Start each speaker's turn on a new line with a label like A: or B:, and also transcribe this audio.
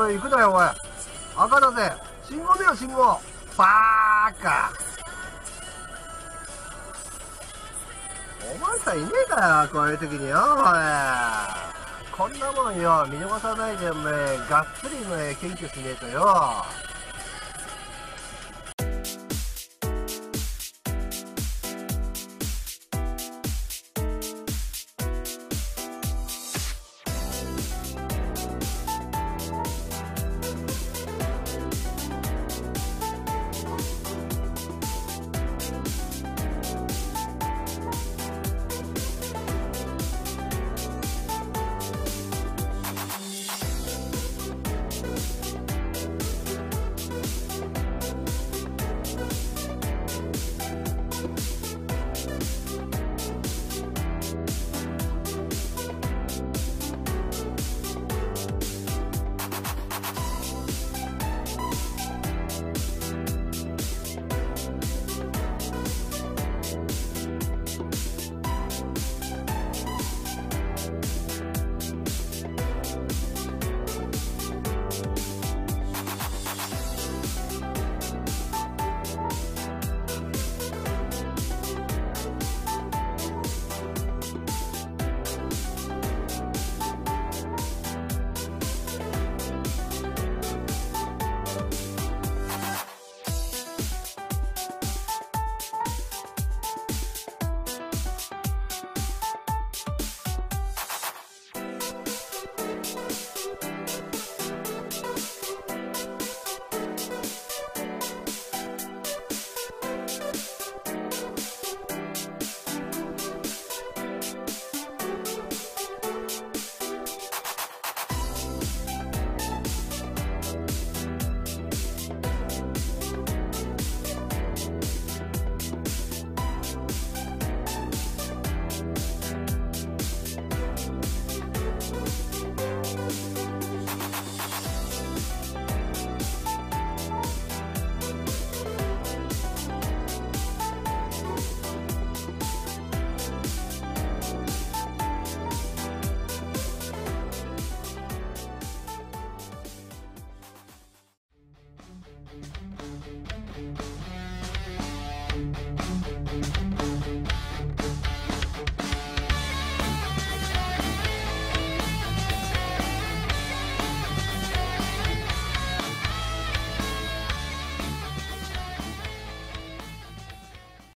A: おい、行くなよ、おい。赤だぜ。信号見ろ、信号。バーカ。お前さんいねえかよ、こういう時によ、おい。こんなもんよ、見逃さないで、お前、がっつりお前、検挙しねえとよ。